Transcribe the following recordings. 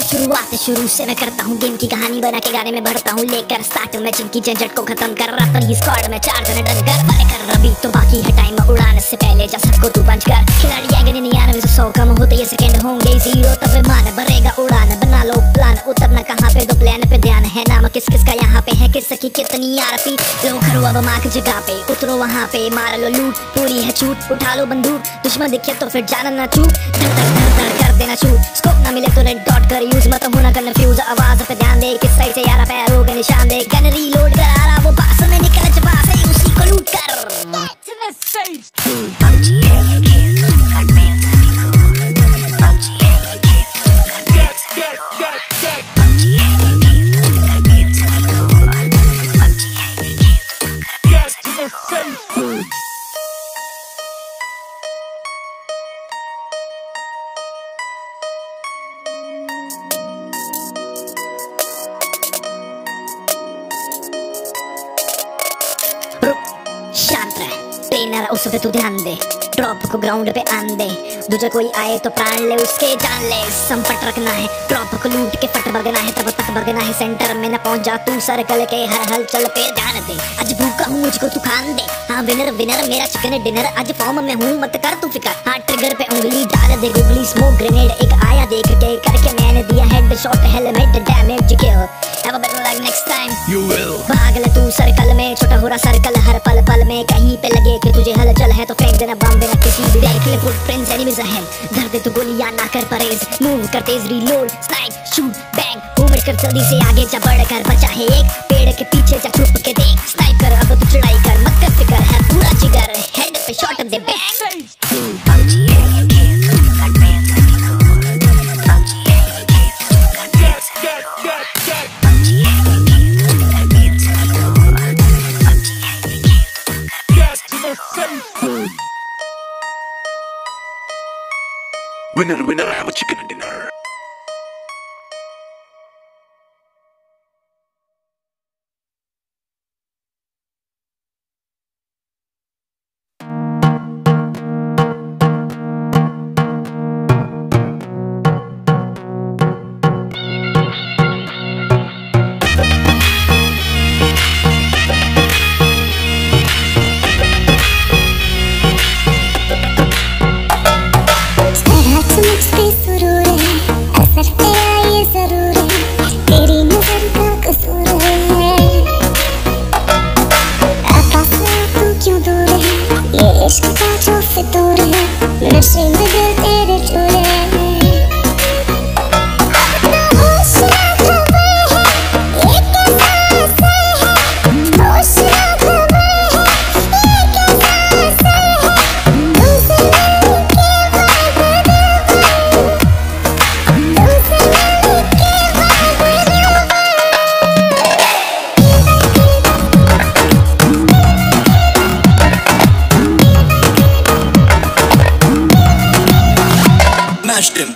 शुरुआत शुरू से मैं करता हूँ, गेम की कहानी बना के गाने में बढ़ता हूँ, लेकर स्टार्ट में जिनकी झंझट को खत्म कर रहा था स्क्वाड में 4 जने डन कर अभी तो बाकी है टाइम उड़ाने से पहले जा सबको तू पंच कर। खिलाड़ी आगे नहीं आने में 100 कम होते ये सेकंड होंगे 0 तब विमान भरेगा उड़ान। बना लो प्लान उतरना कहाँ पे, दो प्लान पे ध्यान है, नाम किस किस का यहाँ पे है, किस की कितनी आरपी। लो खरो अब माँ की जगह पे, उतरो वहाँ पे, मार लो लूट, पूरी है छूट, उठा लो बंदूक, दुश्मन दिखे तो फिर जाना ना चूक, धर धर धर धर कर देना शूट, स्कोप ना मिले तो रेड डॉट कर यूज, मत होना कंफ्यूज, आवाज पे ध्यान दे, किस साइड से यारा पैरों के निशान दे, गन रीलोड कर आ रहा वो पास में निकल जब से उसी को लूट कर। शांत रह, ट्रेनर उस पे तू ध्यान दे, ड्रॉप को ग्राउंड पे आन दे, दूजा कोई आए तो प्राण ले उसके जान ले, संपट रखना है, ड्रॉप को लूट के फट भगना है, तब तक भगना है, सेंटर में न पहुंच जा तू, सर्कल के हर हलचल पे ध्यान दे, आज भूखा हूँ मुझको तू खान दे, हाँ विनर विनर मेरा चिकन डिनर, आज फॉर्म में हूँ मत कर तू फिकर, हाँ ट्रिगर पे उंगली डाल दे, गुगली स्मोक ग्रेनेड एक आया देख के करके मैंने दिया head shot, helmet damage kill, have a better luck next time you will, भाग ले तू सर्कल में, छोटा हो रहा सर्कल हर पल पल में, कहीं पे लगे कि तुझे हलचल है तो फेंक देना बम बिना किसी भी देख ले फुटप्रिंट्स एनिमीज अहेड, धर दे तो गोलियां ना कर परहेज, मूव कर तेज reload snipe shoot bang, movement कर जल्दी से आगे जा बढ़कर, बचा है एक पेड़ के पीछे जा छुप के देख, स्नाइप कर अब तू चढ़ाई कर, मत कर फिकर है पूरा जिगर, हेड पे शॉट दे bang. Winner, winner, have a chicken dinner. Smashed him.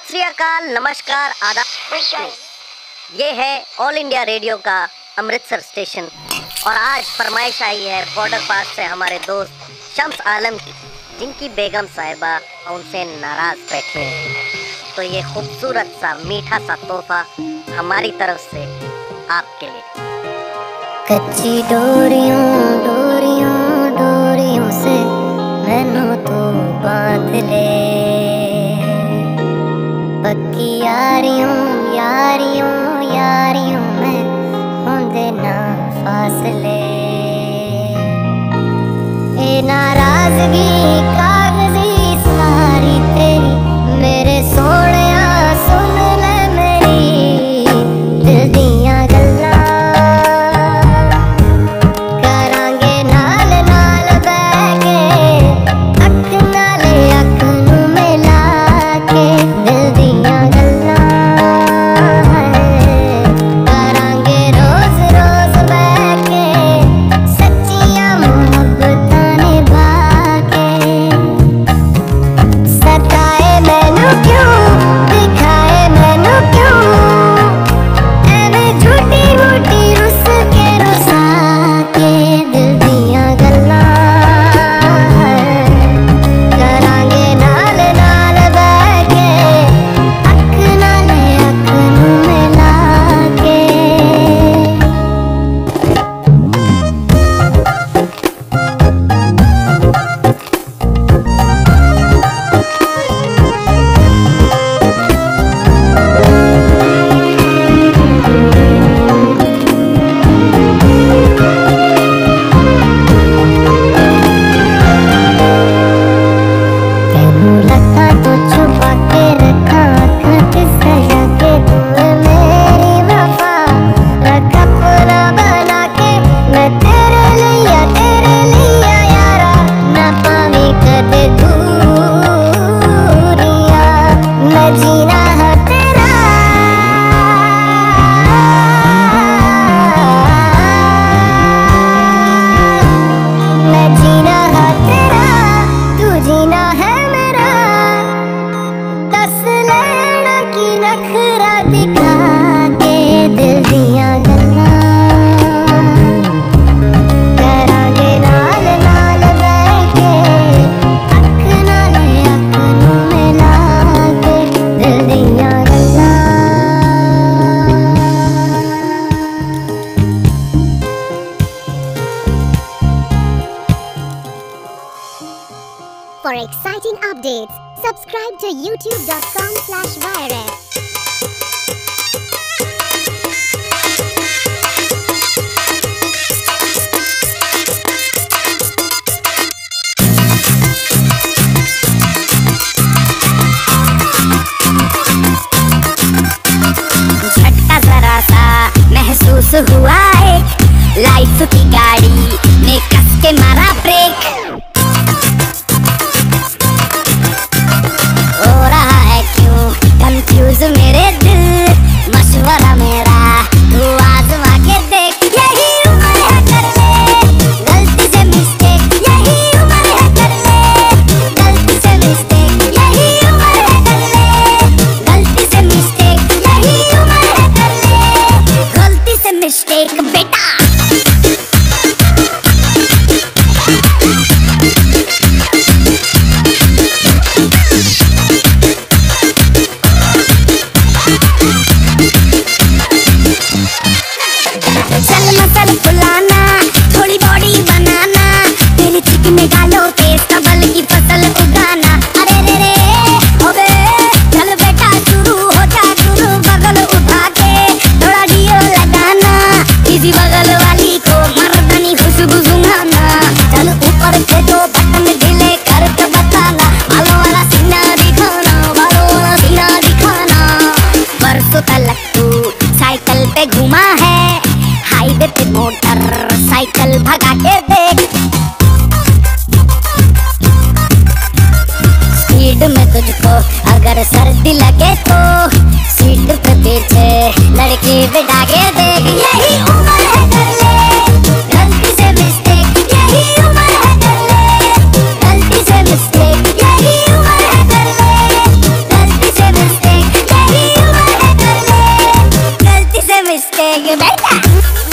सत श्री अकाल, नमस्कार, आदाब। ये है ऑल इंडिया रेडियो का अमृतसर स्टेशन और आज फरमाइश आई है बॉर्डर पास से हमारे दोस्त शम्स आलम की, जिनकी बेगम साहिबा उनसे नाराज बैठी हैं। तो ये खूबसूरत सा मीठा सा तोहफा हमारी तरफ से आपके लिए। कच्ची डोरियों डोरियों डोरियों से मैनू तो बांध ले, पक्की यारियों यारियों यारियों में होंदे ना फासले। ए नाराजगी कागजी सारी तेरी, मेरे सोहणिया सुन ले मेरी दिल दियां गल्लां, करांगे नाल नाल बैठ के अख नाले अख नू मिला के। दिल दियां गल्लां करांगे रोज रोज बैठ के, सच्चियां मोहब्बतां निभा के। सताए मैनू क्यों, दिखाए मैनू क्यों, एवें झूठी मूठी रुस के रुसा के। दिल दियां गल्लां करांगे नाल नाल बैठ के, अख नाले अख नू मिला के। तेनू लगा तो छुपा के रखा, आँखां च सजा के तूने मेरी वफा रखा पूरा बना के। मैं तेरे लिया यारा, ना पावी कदे दूरियां। मैं जीना है तेरा, मैं जीना है तेरा, तू जीना है मेरा। दस लेना की नखरा दिखा के। दिल दियां गल्लां करांगे नाल नाल बैठ के, अख नाले अख नू मिला के। दिल दियां गल्लां। For exciting updates, subscribe to youtube.com/virus. झटका जरा सा महसूस हुआ एक, लाइफ की गाड़ी ने कस के मारा ब्रेक। हो रहा है क्यों कंफ्यूज मेरे दिल, मशवरा मेरा तू आजमा के देख। यही उम्र है कर ले गलती से मिस्टेक, यही उम्र है कर ले गलती से मिस्टेक, यही उम्र है कर ले गलती से मिस्टेक, यही उम्र है कर ले गलती से मिस्टेक बेटा। चल मसल फुलाना, थोड़ी बॉडी बनाना, तेरे चिकने गालों पे सबल की फसल उगाना। अरे रे रे ओबे चल बेटा शुरू हो जा शुरू, बगल उठा के थोड़ा डियो लगाना, किसी बगल वाली को मर्दानी खुशबू सुंघाना। चल ऊपर से दो बटन ढीले करके बताना, बालों वाला सीना दिखाना, बालों वाला सीना दिखाना। परसों तलक तू साइकिल पे घुमा है, हाईवे पे मोटर साइकिल भगा के देख। स्पीड में तुझको अगर सर्दी लगे तो सीट पे पीछे लड़की बिठा के देख। यही उम्र है कर ले गलती से मिस्टेक, यही उम्र है कर ले गलती से मिस्टेक, यही उम्र है कर ले गलती से मिस्टेक, आके बैठ जा।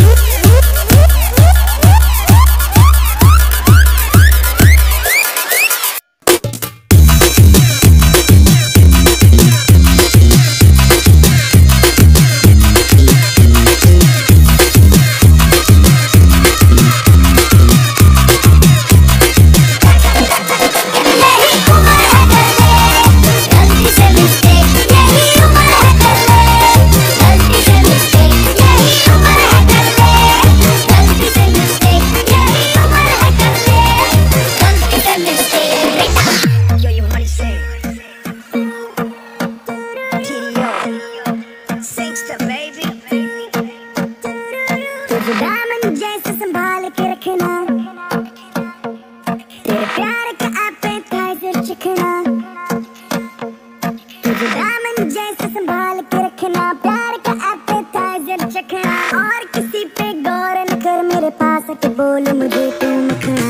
दामन जैसे संभाल के रखना, तेरे प्यार का एपेटाइजर चखना। तुझे दामन जैसे संभाल के रखना, प्यार का एपेटाइजर चखना। और किसी पे गौर न कर, मेरे पास आके बोल मुझे तू मखना।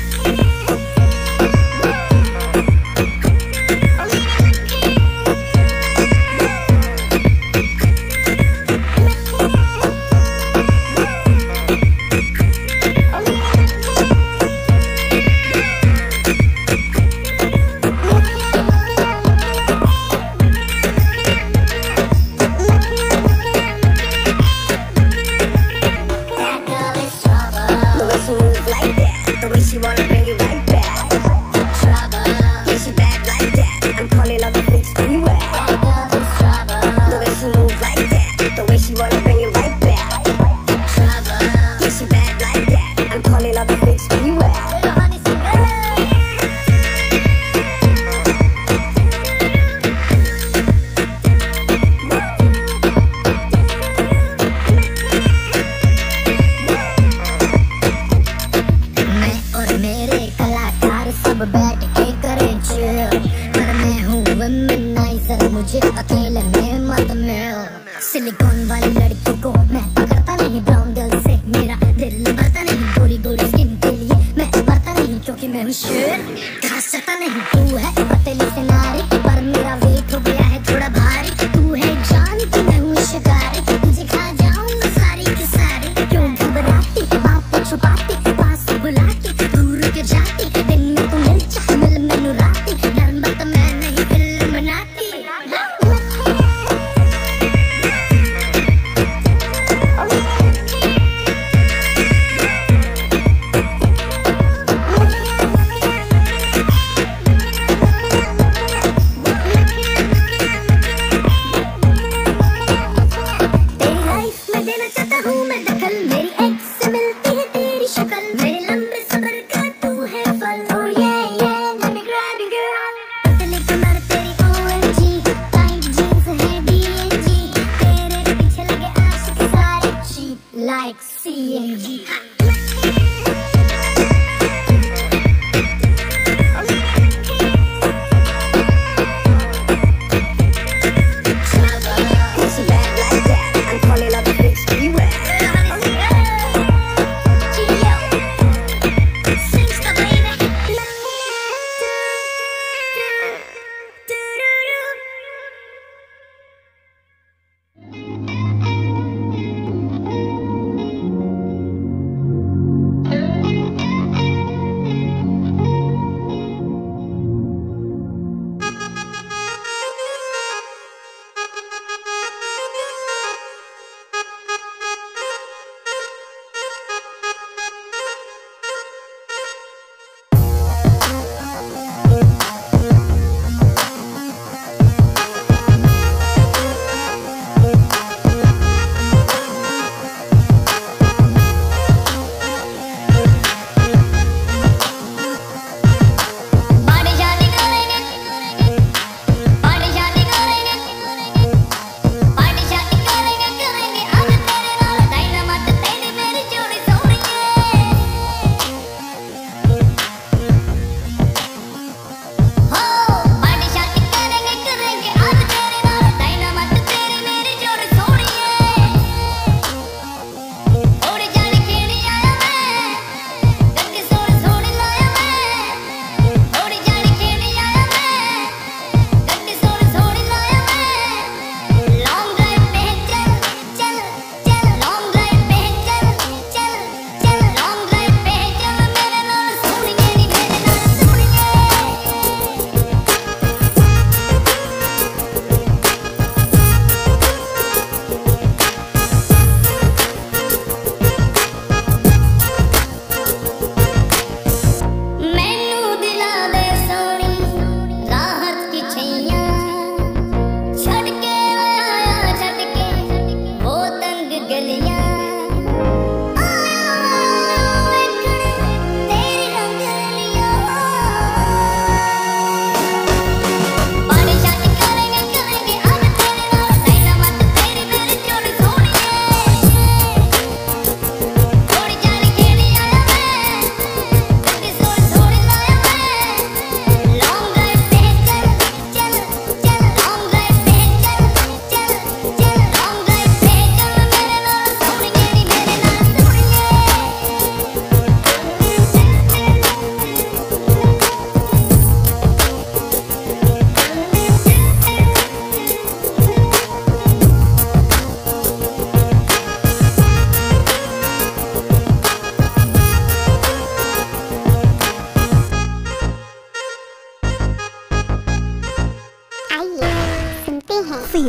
मुझे अकेले में मत मिल। सिलिकॉन वाली लड़की को मैं पकड़ता नहीं ब्राउन दिल से, मेरा दिल भरता नहीं गोरी गोरी स्किन के लिए। मैं मरता नहीं क्योंकि मैं हूँ शेर, घास चढ़ता नहीं। तू है पतली से नारी, पर मेरा वेट हो गया है थोड़ा भारी। तू है जान तो मैं हूँ शिकारी, तुझे खा जाऊंगा सारी की सारी। क्यों घबराती बात छुपाती, पास बुलाती दूर के जाती। दिन में तू मिल चाहे मिल मैनू राती, नर्म बात मैं नहीं दिल मनाती। Like CNG.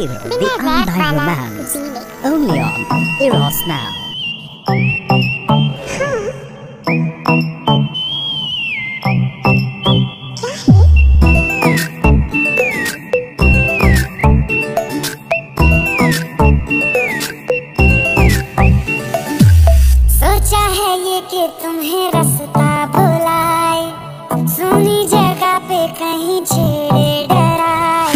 Feel the undying romance. Only on Eros Now. सोचा है ये कि तुम्हें रास्ता बुलाए, सुनी जगह पे कहीं छेड़े डराए।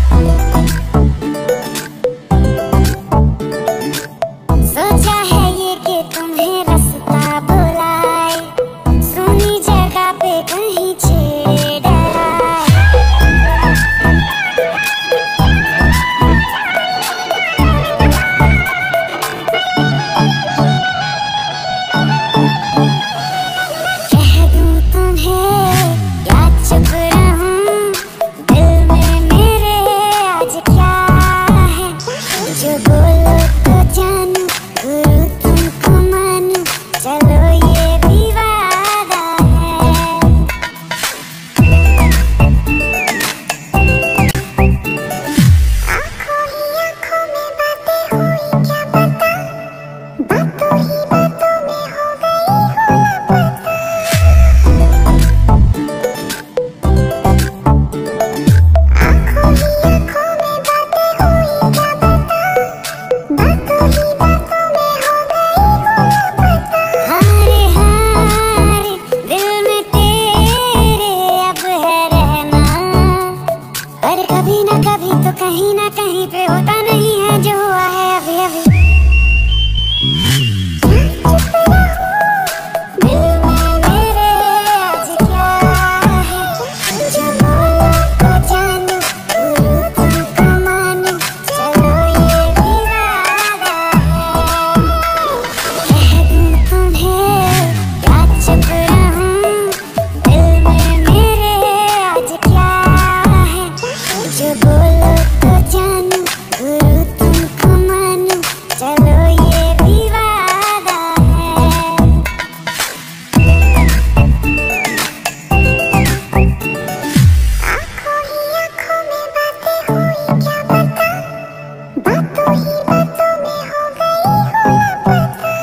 सोचा है ये कि तुम्हें रास्ता बुलाए, सुनी जगह पे कहीं छेड़े डराए। कह दूं तुम्हें या चुप रहूं, दिल में मेरे आज क्या है। जो बोलो तो जानूं, गुरु तुमको मानूं, चलो ये भी वादा है। आँखों ही आँखों में बातें हुई क्या पता, बातों ही बातों में हो गई हो लापता। आँखों ही आँखों में बातें हुई क्या पता, बातों ही बातों में हो गई हो लापता। हारे हारे दिल में तेरे अब है रहना, पर कभी ना कभी तो कहीं ना कहीं पे होता नहीं है जो हुआ है अभी अभी। दिल में मेरे आज क्या है, जो बोलो तो जानूं, गुरु तुमको मानूं, चलो ये भी वादा है। कह दूं तुम्हें या चुप रहूं, दिल में मेरे आज क्या है। जो बोलो तो जानूं, गुरु तुमको मानूं, चलो ये भी वादा है। आँखों ही आँखों में बातें हुई क्या पता, बातों ही बातों में हो गई हो लापता।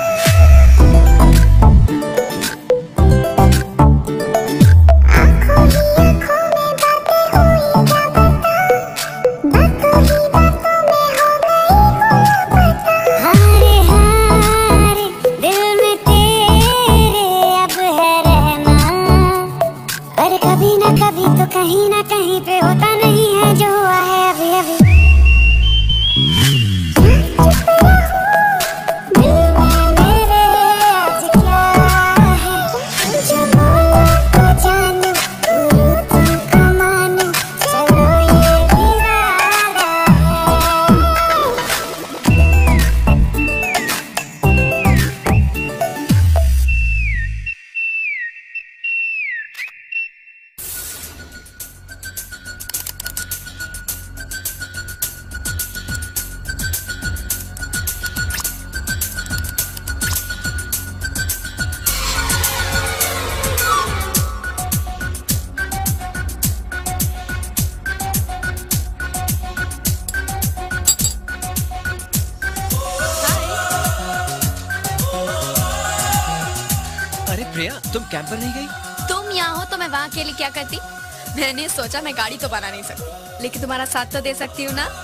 आँखों ही आँखों में बातें हुई क्या पता, बातों ही बातों में हो गई हो लापता। हारे हारे दिल में तेरे अब है रहना, पर कभी ना कभी तो कहीं ना कहीं पे होता नहीं है जो हुआ है अभी अभी। चुप रहूं, दिल में मेरे आज क्या है। जो बोलो तो जानूं, गुरु तुमको मानूं, चलो ये भी वादा है। अरे प्रिया, तुम कैंप पर नहीं गई? तुम यहाँ हो तो मैं वहाँ अकेली क्या करती। मैंने सोचा मैं गाड़ी तो बना नहीं सकती, लेकिन तुम्हारा साथ तो दे सकती हूँ ना।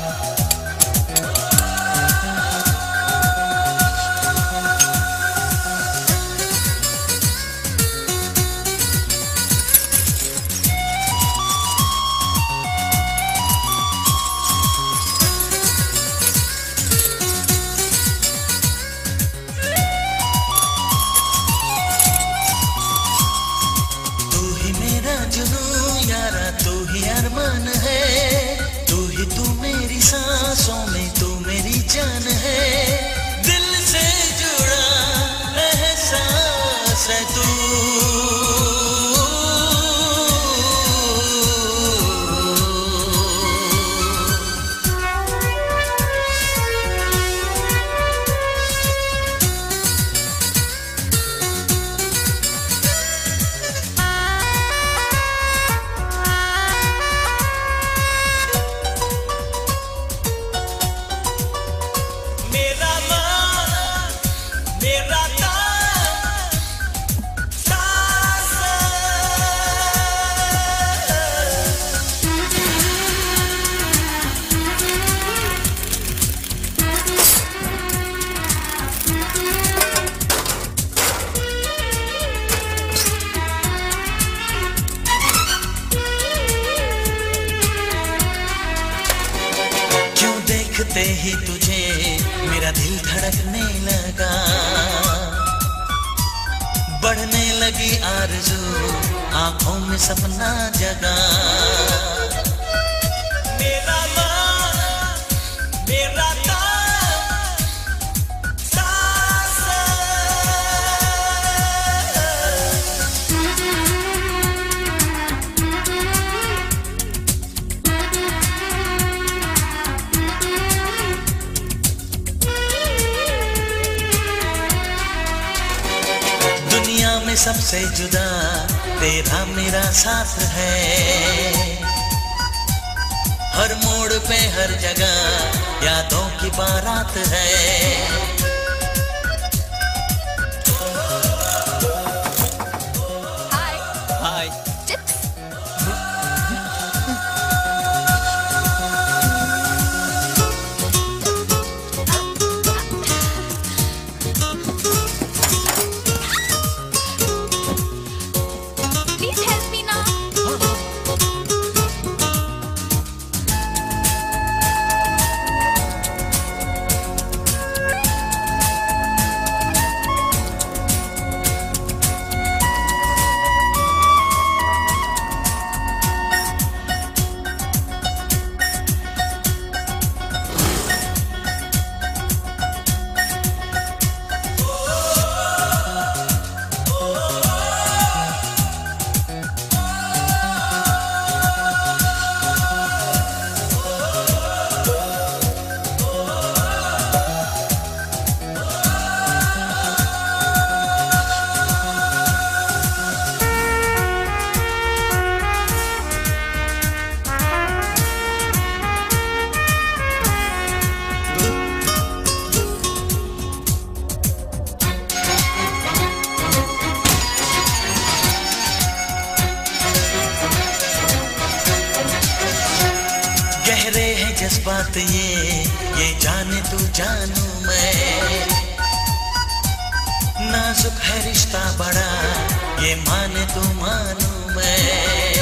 तू ही मेरा जुनून यारा, तू ही अरमान है, तू ही तू मेरी सांस। धड़कने लगा, बढ़ने लगी आरज़ू, आंखों में सपना जगा। मेरा मन, मेरा सबसे जुदा तेरा मेरा साथ है, हर मोड़ पे हर जगह यादों की बारात है। हाय हाय। चिप्स। जज्बात ये जाने तू जानू मैं, नाजुक है रिश्ता बड़ा, ये माने तू मानू मैं।